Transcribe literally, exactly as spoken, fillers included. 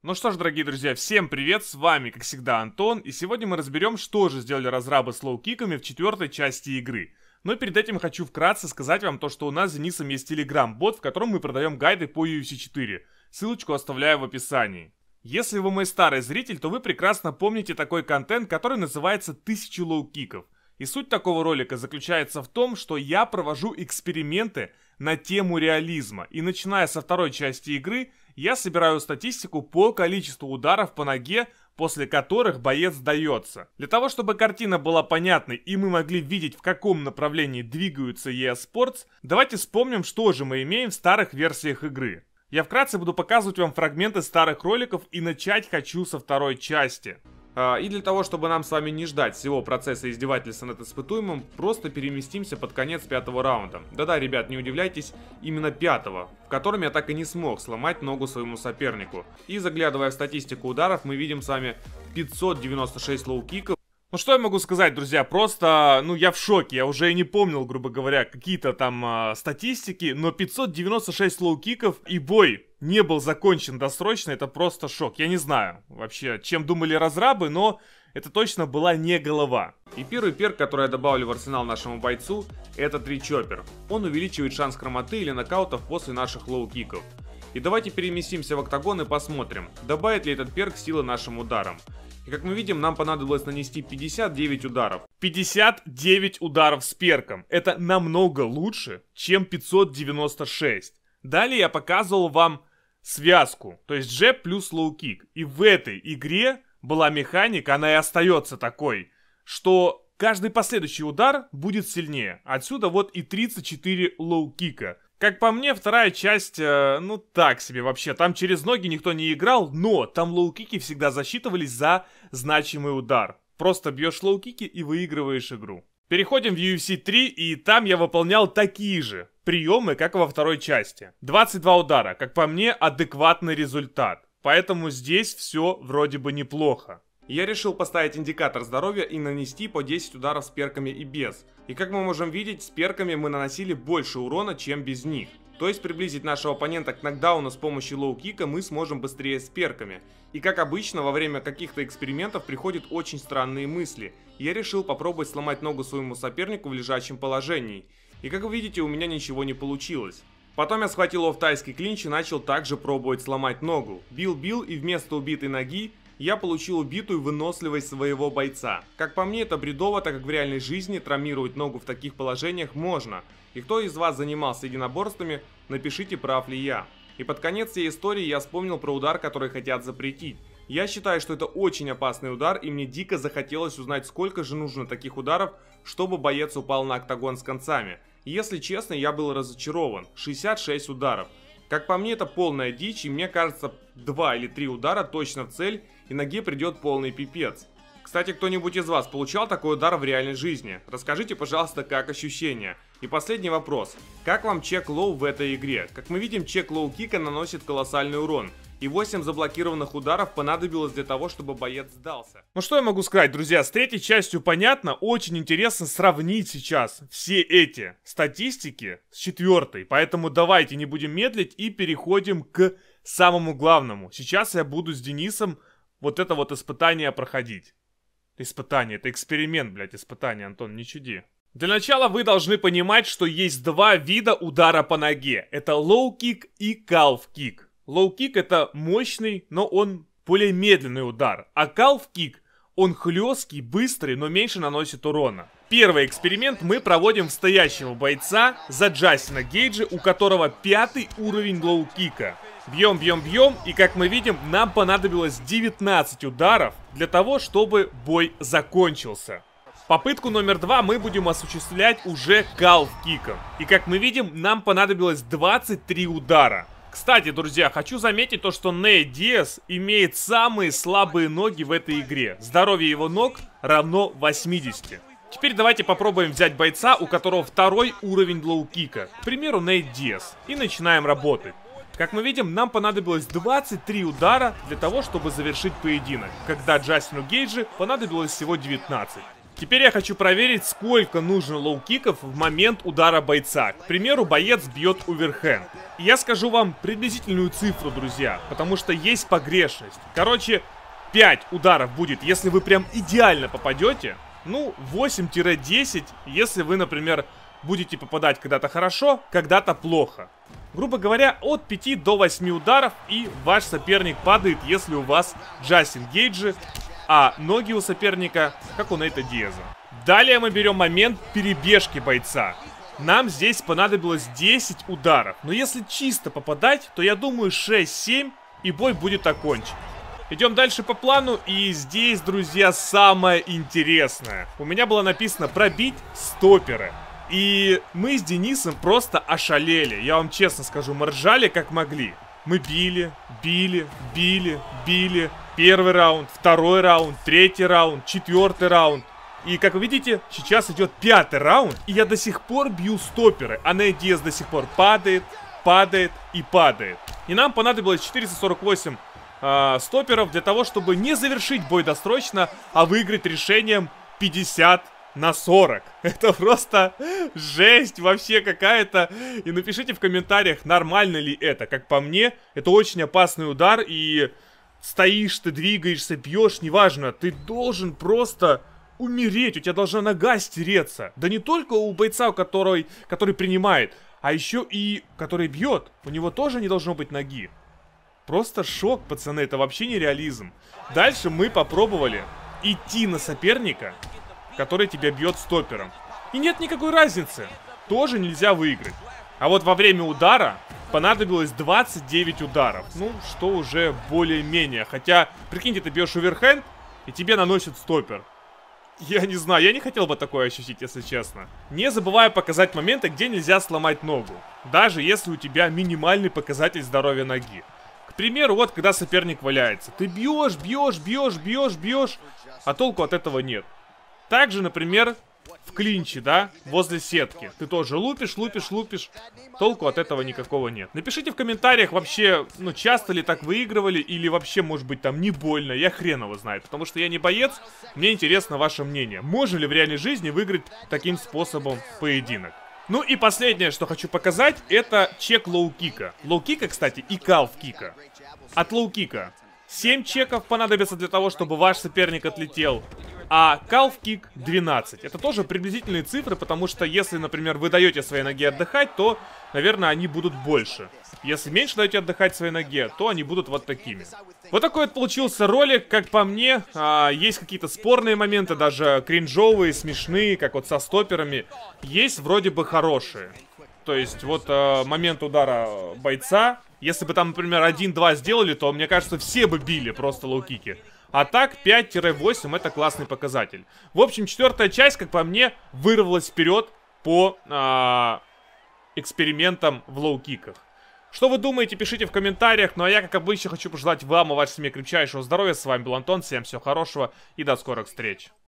Ну что ж, дорогие друзья, всем привет, с вами, как всегда, Антон, и сегодня мы разберем, что же сделали разрабы с лоу-киками в четвертой части игры. Но перед этим хочу вкратце сказать вам то, что у нас с Денисом есть телеграм-бот, в котором мы продаем гайды по ю эф си четыре. Ссылочку оставляю в описании. Если вы мой старый зритель, то вы прекрасно помните такой контент, который называется «Тысяча лоу-киков». И суть такого ролика заключается в том, что я провожу эксперименты на тему реализма. И начиная со второй части игры, я собираю статистику по количеству ударов по ноге, после которых боец сдается. Для того, чтобы картина была понятной и мы могли видеть, в каком направлении двигаются и эс Sports, давайте вспомним, что же мы имеем в старых версиях игры. Я вкратце буду показывать вам фрагменты старых роликов, и начать хочу со второй части. И для того, чтобы нам с вами не ждать всего процесса издевательства над испытуемым, просто переместимся под конец пятого раунда. Да-да, ребят, не удивляйтесь, именно пятого, в котором я так и не смог сломать ногу своему сопернику. И заглядывая в статистику ударов, мы видим с вами пятьсот девяносто шесть лоу-киков. Ну что я могу сказать, друзья, просто, ну я в шоке, я уже и не помнил, грубо говоря, какие-то там э, статистики, но пятьсот девяносто шесть лоу-киков и бой не был закончен досрочно, это просто шок. Я не знаю вообще, чем думали разрабы, но это точно была не голова. И первый перк, который я добавлю в арсенал нашему бойцу, это тричоппер. Он увеличивает шанс хромоты или нокаутов после наших лоу-киков. И давайте переместимся в октагон и посмотрим, добавит ли этот перк силы нашим ударам. И как мы видим, нам понадобилось нанести пятьдесят девять ударов. пятьдесят девять ударов с перком. Это намного лучше, чем пятьсот девяносто шесть. Далее я показывал вам связку, то есть джеб плюс лоу-кик. И в этой игре была механика, она и остается такой, что каждый последующий удар будет сильнее. Отсюда вот и тридцать четыре лоу-кика. Как по мне, вторая часть, э, ну так себе вообще. Там через ноги никто не играл, но там лоу-кики всегда засчитывались за значимый удар. Просто бьешь лоу-кики и выигрываешь игру. Переходим в ю эф си три, и там я выполнял такие же приемы, как и во второй части. двадцать два удара, как по мне, адекватный результат. Поэтому здесь все вроде бы неплохо. Я решил поставить индикатор здоровья и нанести по десять ударов с перками и без. И как мы можем видеть, с перками мы наносили больше урона, чем без них. То есть приблизить нашего оппонента к нокдауну с помощью лоу-кика мы сможем быстрее с перками. И как обычно, во время каких-то экспериментов приходят очень странные мысли. Я решил попробовать сломать ногу своему сопернику в лежачем положении. И как вы видите, у меня ничего не получилось. Потом я схватил его в тайский клинч и начал также пробовать сломать ногу. Бил-бил, и вместо убитой ноги я получил убитую выносливость своего бойца. Как по мне, это бредово, так как в реальной жизни травмировать ногу в таких положениях можно. И кто из вас занимался единоборствами, напишите, прав ли я. И под конец всей истории я вспомнил про удар, который хотят запретить. Я считаю, что это очень опасный удар, и мне дико захотелось узнать, сколько же нужно таких ударов, чтобы боец упал на октагон с концами. И если честно, я был разочарован. шестьдесят шесть ударов. Как по мне, это полная дичь, и мне кажется, два или три удара точно в цель, и ноге придет полный пипец. Кстати, кто-нибудь из вас получал такой удар в реальной жизни? Расскажите, пожалуйста, как ощущения. И последний вопрос. Как вам чек лоу в этой игре? Как мы видим, чек лоу-кика наносит колоссальный урон. И восемь заблокированных ударов понадобилось для того, чтобы боец сдался. Ну что я могу сказать, друзья, с третьей частью понятно. Очень интересно сравнить сейчас все эти статистики с четвертой. Поэтому давайте не будем медлить и переходим к самому главному. Сейчас я буду с Денисом вот это вот испытание проходить. Испытание, это эксперимент, блядь, испытание, Антон, не чуди. Для начала вы должны понимать, что есть два вида удара по ноге. Это лоу-кик и калф-кик. Лоу-кик это мощный, но он более медленный удар. А калф-кик, он хлесткий, быстрый, но меньше наносит урона. Первый эксперимент мы проводим в стоящего бойца за Джастина Гейджа, у которого пятый уровень лоу-кика. Бьем, бьем, бьем, и как мы видим, нам понадобилось девятнадцать ударов для того, чтобы бой закончился. Попытку номер два мы будем осуществлять уже калф-киком. И как мы видим, нам понадобилось двадцать три удара. Кстати, друзья, хочу заметить то, что Нейт Диас имеет самые слабые ноги в этой игре. Здоровье его ног равно восьмидесяти. Теперь давайте попробуем взять бойца, у которого второй уровень лоу-кика. К примеру, Нейт Диас. И начинаем работать. Как мы видим, нам понадобилось двадцать три удара для того, чтобы завершить поединок, когда Джастину Гейджу понадобилось всего девятнадцать. Теперь я хочу проверить, сколько нужно лоу-киков в момент удара бойца. К примеру, боец бьет оверхенд. И я скажу вам приблизительную цифру, друзья, потому что есть погрешность. Короче, пять ударов будет, если вы прям идеально попадете. Ну, восемь-десять, если вы, например, будете попадать когда-то хорошо, когда-то плохо. Грубо говоря, от пяти до восьми ударов, и ваш соперник падает, если у вас Джастин Гейджи, а ноги у соперника, как у Нейта Диаза. Далее мы берем момент перебежки бойца. Нам здесь понадобилось десять ударов, но если чисто попадать, то я думаю шесть-семь, и бой будет окончен. Идем дальше по плану, и здесь, друзья, самое интересное. У меня было написано пробить стоперы. И мы с Денисом просто ошалели. Я вам честно скажу, мы ржали как могли. Мы били, били, били, били. Первый раунд, второй раунд, третий раунд, четвертый раунд. И как вы видите, сейчас идет пятый раунд, и я до сих пор бью стоперы. А Нейт Диаз до сих пор падает, падает и падает. И нам понадобилось четыреста сорок восемь э, стоперов для того, чтобы не завершить бой досрочно, а выиграть решением пятьдесят на сорок. Это просто жесть вообще какая-то. И напишите в комментариях, нормально ли это. Как по мне, это очень опасный удар. И стоишь, ты двигаешься, бьешь, неважно. Ты должен просто умереть. У тебя должна нога стереться. Да не только у бойца, который, который принимает, а еще и который бьет. У него тоже не должно быть ноги. Просто шок, пацаны. Это вообще не реализм. Дальше мы попробовали идти на соперника, который тебя бьет стопером. И нет никакой разницы. Тоже нельзя выиграть. А вот во время удара понадобилось двадцать девять ударов. Ну, что уже более-менее. Хотя, прикиньте, ты бьешь оверхенд, и тебе наносит стопер. Я не знаю, я не хотел бы такое ощутить, если честно. Не забывая показать моменты, где нельзя сломать ногу. Даже если у тебя минимальный показатель здоровья ноги. К примеру, вот когда соперник валяется. Ты бьешь, бьешь, бьешь, бьешь, бьешь, а толку от этого нет. Также, например, в клинче, да, возле сетки. Ты тоже лупишь, лупишь, лупишь. Толку от этого никакого нет. Напишите в комментариях вообще, ну, часто ли так выигрывали, или вообще, может быть, там не больно. Я хрен его знает, потому что я не боец. Мне интересно ваше мнение. Можно ли в реальной жизни выиграть таким способом поединок? Ну и последнее, что хочу показать, это чек лоу-кика. Лоу-кика, кстати, и калф-кика. От лоу-кика семь чеков понадобится для того, чтобы ваш соперник отлетел. А калф-кик двенадцать. Это тоже приблизительные цифры, потому что если, например, вы даете своей ноге отдыхать, то, наверное, они будут больше. Если меньше даете отдыхать своей ноге, то они будут вот такими. Вот такой вот получился ролик, как по мне. А, есть какие-то спорные моменты, даже кринжовые, смешные, как вот со стоперами. Есть вроде бы хорошие. То есть вот а, момент удара бойца. Если бы там, например, один-два сделали, то, мне кажется, все бы били просто лоу-кики. А так, пять-восемь это классный показатель. В общем, четвертая часть, как по мне, вырвалась вперед по э, экспериментам в лоу-киках. Что вы думаете, пишите в комментариях. Ну а я, как обычно, хочу пожелать вам и вашей семье крепчайшего здоровья. С вами был Антон, всем всего хорошего и до скорых встреч.